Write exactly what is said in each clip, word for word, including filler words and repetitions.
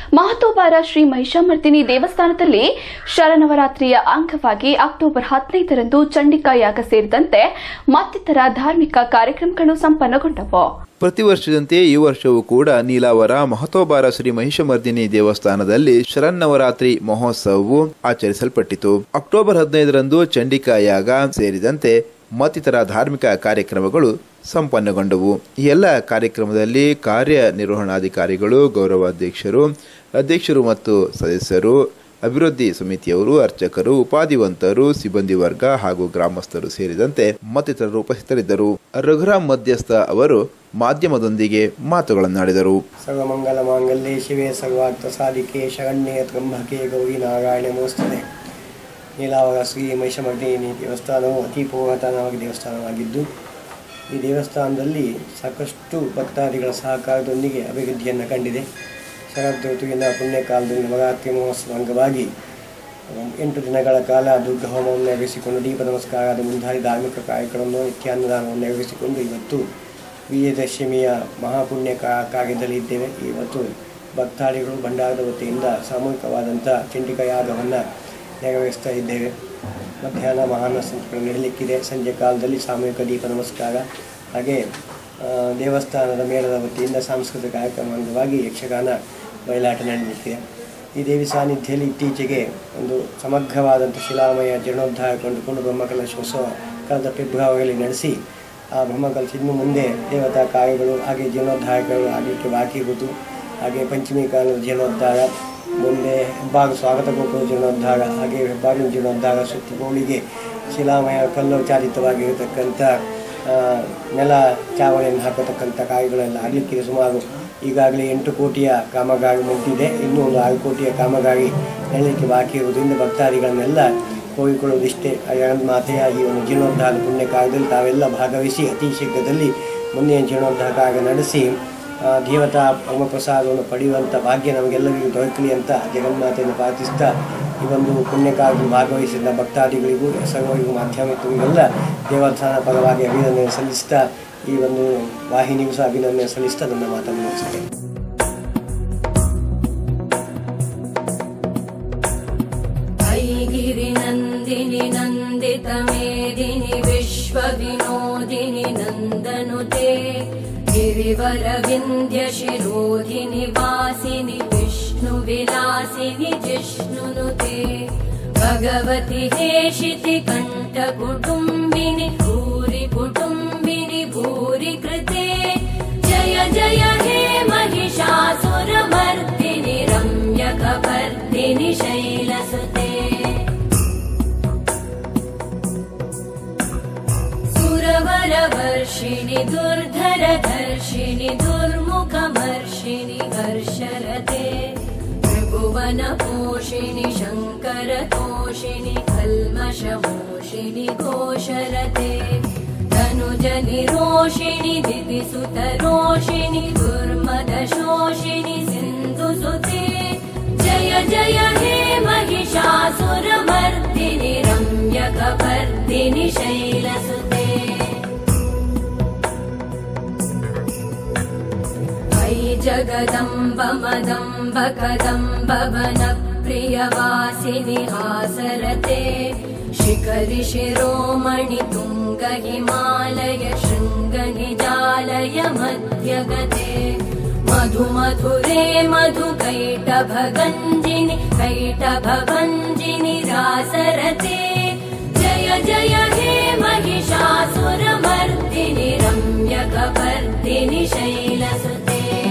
ಮಹತೋಬಾರ ಶ್ರೀ ಮಹಿಷಾಮರ್ದಿನಿ ದೇವಸ್ಥಾನದಲ್ಲಿ ಶರನ್ನವರಾತ್ರಿಯ ಅಂಗವಾಗಿ ಅಕ್ಟೋಬರ್ ಹದಿನೈದರಂದು ಚಂಡಿಕಾ ಯಾಗ ಸೇರಿದಂತೆ ಮತ್ತಿತರ ಧಾರ್ಮಿಕ ಕಾರ್ಯಕ್ರಮಗಳು ಸಂಪನ್ನಗೊಂಡವು. ಪ್ರತಿ ವರ್ಷದಂತೆ ಈ ವರ್ಷವೂ ಕೂಡ ನೀಲಾವರ ಮಹತೋಬಾರ ಶ್ರೀ ಮಹಿಷಾಮರ್ದಿನಿ ದೇವಸ್ಥಾನದಲ್ಲಿ ಶರನ್ನವರಾತ್ರಿ ಮಹೋತ್ಸವವು ಆಚರಿಸಲ್ಪಟ್ಟಿತು. ಅಕ್ಟೋಬರ್ ಹದಿನೈದರಂದು ಚಂಡಿಕಾ ಯಾಗ ಸೇರಿದಂತೆ ಮತ್ತಿತರ ಧಾರ್ಮಿಕ ಕಾರ್ಯಕ್ರಮಗಳು ಸಂಪನ್ನಗೊಂಡವು. ಈ ಎಲ್ಲ ಕಾರ್ಯಕ್ರಮದಲ್ಲಿ ಕಾರ್ಯನಿರ್ವಹಣಾಧಿಕಾರಿಗಳು, ಗೌರವಾಧ್ಯಕ್ಷರು, ಅಧ್ಯಕ್ಷರು ಮತ್ತು ಸದಸ್ಯರು, ಅಭಿವೃದ್ಧಿ ಸಮಿತಿಯವರು, ಅರ್ಚಕರು, ಉಪಾಧಿವಂತರು, ಸಿಬ್ಬಂದಿ ವರ್ಗ ಹಾಗೂ ಗ್ರಾಮಸ್ಥರು ಸೇರಿದಂತೆ ಮತ್ತಿತರರು ಉಪಸ್ಥಿತರಿದ್ದರು. ರಘುರಾಮ್ ಮಧ್ಯಸ್ಥ ಅವರು ಮಾಧ್ಯಮದೊಂದಿಗೆ ಮಾತುಗಳನ್ನಾಡಿದರು. ಸರ್ವಮಂಗಲ ಮಾಂಗಲ್ಯೆ ಶಿವೆ ಸರ್ವಾರ್ಥ ಸಾಧಿಕೆ ಶರಣ್ಯೆ ತ್ರ್ಯಂಬಕೆ ಗೌರಿ ನಾರಾಯಣ ನಮೋಸ್ತುತೆ. ನೀಲಾವರ ಶ್ರೀ ಮಹಿಷಾಮರ್ದಿನಿ ದೇವಸ್ಥಾನವು ಅತಿ ಪುರಾತನವಾಗಿ ದೇವಸ್ಥಾನವಾಗಿದ್ದು, ಈ ದೇವಸ್ಥಾನದಲ್ಲಿ ಸಾಕಷ್ಟು ಭಕ್ತಾದಿಗಳ ಸಹಕಾರದೊಂದಿಗೆ ಅಭಿವೃದ್ಧಿಯನ್ನು ಕಂಡಿದೆ. ಶರದ್ ಋತುವಿನ ಪುಣ್ಯಕಾಲದಲ್ಲಿ ನವರಾತ್ರಿ ಮಹೋತ್ಸವ ಅಂಗವಾಗಿ ಎಂಟು ದಿನಗಳ ಕಾಲ ದುರ್ಗ ಹೋಮವನ್ನು ನೆರವೇರಿಸಿಕೊಂಡು ದೀಪ ನಮಸ್ಕಾರದ ಮುಂದಾದ ಧಾರ್ಮಿಕ ಕಾರ್ಯಕ್ರಮವನ್ನು ನಿತ್ಯಾನ್ನದಾನವನ್ನು ನೆರವೇರಿಸಿಕೊಂಡು ಇವತ್ತು ವಿಜಯದಶಮಿಯ ಮಹಾಪುಣ್ಯ ಕಾರ್ಯದಲ್ಲಿ ಇದ್ದೇವೆ. ಇವತ್ತು ಭಕ್ತಾದಿಗಳು ಭಂಡಾರದ ವತಿಯಿಂದ ಸಾಮೂಹಿಕವಾದಂಥ ಚಂಡಿಕಾ ಯಾಗವನ್ನು ನೆರವೇರಿಸ್ತಾ ಇದ್ದೇವೆ. ಮಧ್ಯಾಹ್ನ ಮಹಾನ ಸಂಸ್ಕೃತಿ ನಡೆಯಲಿಕ್ಕಿದೆ. ಸಂಜೆ ಕಾಲದಲ್ಲಿ ಸಾಮೂಹಿಕ ದೀಪ ನಮಸ್ಕಾರ, ಹಾಗೆ ದೇವಸ್ಥಾನದ ಮೇಳದ ವತಿಯಿಂದ ಸಾಂಸ್ಕೃತಿಕ ಕಾರ್ಯಕ್ರಮ ಅಂಗವಾಗಿ ಯಕ್ಷಗಾನ ಬಯಲಾಟ ನಡೆಯಲಿಕ್ಕಿದೆ. ಈ ದೇವಿ ಸಾನ್ನಿಧ್ಯದಲ್ಲಿ ಇತ್ತೀಚೆಗೆ ಒಂದು ಸಮಗ್ರವಾದಂಥ ಶಿಲಾಮಯ ಜೀರ್ಣೋದ್ಧಾರ ಕಂಡುಕೊಂಡು ಬ್ರಹ್ಮಕಲಶೋತ್ಸವ ಕಳೆದ ಫೆಬ್ರವರಿಯಲ್ಲಿ ನಡೆಸಿ, ಆ ಬ್ರಹ್ಮಕಲಶ ಇನ್ನು ಮುಂದೆ ದೇವತಾ ಕಾರ್ಯಗಳು ಹಾಗೆ ಜೀರ್ಣೋದ್ಧಾರಗಳು ಆಗಲಿಕ್ಕೆ ಬಾಕಿ ಇರುವುದು. ಹಾಗೆ ಪಂಚಮಿ ಕಾಲದ ಜೀರ್ಣೋದ್ಧಾರ, ಮುಂದೆ ಹೆಬ್ಬಾಗ ಸ್ವಾಗತ ಗೋಪುರ ಜೀರ್ಣೋದ್ಧಾರ, ಹಾಗೆ ಹೆಬ್ಬಾಗಿನ ಜೀರ್ಣೋದ್ಧಾರ, ಸುತ್ತುಗೋಳಿಗೆ ಶಿಲಾಮಯ ಕಲ್ಲು ಚಾಲಿತವಾಗಿರತಕ್ಕಂಥ ನೆಲ ಚಾವಣಿಯನ್ನು ಹಾಕತಕ್ಕಂಥ ಕಾರ್ಯಗಳೆಲ್ಲ ಆಗಲಿಕ್ಕಿದೆ. ಸುಮಾರು ಈಗಾಗಲೇ ಎಂಟು ಕೋಟಿಯ ಕಾಮಗಾರಿ ಮುಗಿದಿದೆ. ಇನ್ನೂ ಒಂದು ಆರು ಕೋಟಿಯ ಕಾಮಗಾರಿ ನಡೆಯಲಿಕ್ಕೆ ಬಾಕಿ ಇರುವುದರಿಂದ ಭಕ್ತಾದಿಗಳನ್ನೆಲ್ಲ ಕೋರಿಕೊಳ್ಳುವುದಿಷ್ಟೇ. ಮಾತೆಯ ಈ ಒಂದು ಜೀರ್ಣೋದ್ಧಾರ ಪುಣ್ಯ ಕಾರ್ಯದಲ್ಲಿ ತಾವೆಲ್ಲ ಭಾಗವಹಿಸಿ ಅತಿ ಶೀಘ್ರದಲ್ಲಿ ಮುಂದಿನ ಜೀರ್ಣೋದ್ಧಾರ ಕಾರ್ಯ ನಡೆಸಿ ದೇವತಾ ಪರಮಪ್ರಸಾದವನ್ನು ಪಡೆಯುವಂಥ ಭಾಗ್ಯ ನಮಗೆಲ್ಲರಿಗೂ ದೊರಕಲಿ ಅಂತ ಜಗನ್ಮಾತೆಯನ್ನು ಪ್ರಾರ್ಥಿಸ್ತಾ ಈ ಒಂದು ಪುಣ್ಯ ಕಾರ್ಯದಲ್ಲಿ ಭಾಗವಹಿಸಿದ ಭಕ್ತಾದಿಗಳಿಗೂ ಸರ್ವರಿಗೂ ಮಾಧ್ಯಮಿಕರಿಗೆಲ್ಲ ದೇವಸ್ಥಾನ ಪರವಾಗಿ ಅಭಿನಂದನೆ ಸಲ್ಲಿಸ್ತಾ ಈ ಒಂದು ವಾಹಿನಿಗೂ ಸಹ ಅಭಿನಂದನೆ ಸಲ್ಲಿಸ್ತಾ ನನ್ನ ಮಾತನ್ನು ಮುಗಿಸುತ್ತೇನೆ. ಐಗಿರಿ ನಂದಿನಿ ನಂದಿತ ಮೇದಿನಿ ವಿಶ್ವ ವಿನೋದಿನಿ ನಂದನುತೆ ಗಿರಿವರ ವಿಂಧ್ಯ ಶಿರೋಧಿನಿ ವಾಸಿನಿ ವಿಷ್ಣು ವಿಲಾಸಿನಿ ಜಿಷ್ಣುನುತೆ ಭಗವತಿ ಹೇಷಿತಿ ಕಂಠ ಕುಟುಂಬಿನಿ ಭೂರಿ ಕುಟುಂಬಿನಿ ಭೂರಿ ಕೃತೆ ಜಯ ಜಯ ಹೇ ಮಹಿಷಾಸುರ ಮರ್ದಿನಿ ರಮ್ಯಕ ವರ್ಧಿನಿ ಶೈಲಸುತೆ ಸುರವರ ವರ್ಷಿಣಿ ದುರ್ಧರ ಧರ್ಷಿಣಿ ದುರ್ಮುಖ ಮರ್ಷಿಣಿ ಹರ್ಷರತೆ ತ್ರಿಭುವನ ಪೋಷಿಣಿ ಶಂಕರ ತೋಷಿಣಿ ಕಲ್ಮಷ ಮೋಷಿಣಿ ಘೋಷರತೆ ಧನುಜ ನಿರೋಷಿಣಿ ದಿತಿಸುತ ರೋಷಿಣಿ ದುರ್ಮದ ಶೋಷಿಣಿ ಸಿಂಧು ಸುತೆ ಜಯ ಜಯ ಹೇ ಮಹಿಷಾಸುರ ಮರ್ದಿನಿ ರಮ್ಯಕ ವರ್ಧಿನಿ ಶೈಲಸುತೆ ಜಗದಂಬ ಮದಂಬ ಕದಂಬ ವನ ಪ್ರಿಯವಾಸಿನಿ ಹಾಸರತೆ ಶಿಖರಿ ಶಿರೋಮಣಿ ತುಂಗ ಹಿಮಾಲಯ ಶೃಂಗ ನಿಜಾಲಯ ಮಧ್ಯಗತೆ ಮಧು ಮಧುರೆ ಮಧು ಕೈಟಭ ಗಂಜಿನಿ ಕೈಟಭ ಭಂಜಿನಿ ರಾಸರತೆ ಜಯ ಜಯ ಹೇ ಮಹಿಷಾಸುರ ಮರ್ದಿನಿ ರಮ್ಯಕ ವರ್ಧಿನಿ ಶೈಲಸುತೆ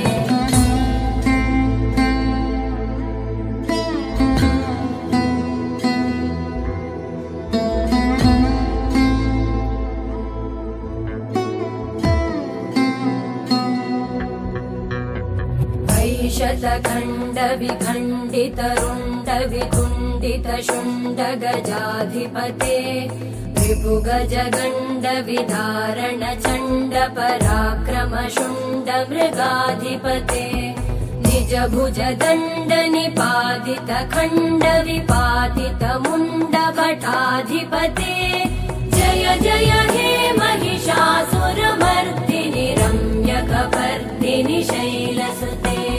ಶತಖಂಡ ವಿಖಂಡಿತ ರುಂಡ ವಿತುಂಡಿತ ಶುಂಡ ಗಜಾಧಿಪತೆ ರಿಪು ಗಜ ಗಂಡ ವಿಧಾರಣ ಚಂಡ ಪರಾಕ್ರಮ ಶುಂಡ ಮೃಗಾಧಿಪತೆ ನಿಜ ಭುಜ ದಂಡ ನಿಪಾದಿತ ಖಂಡ ವಿಪಾದಿತ ಮುಂಡ ಭಟಾಧಿಪತೆ ಜಯ ಜಯ ಹೇ ಮಹಿಷಾಸುರ ಮರ್ದಿನಿ ರಮ್ಯಕ ವರ್ಧಿನಿ ಶೈಲಸುತೆ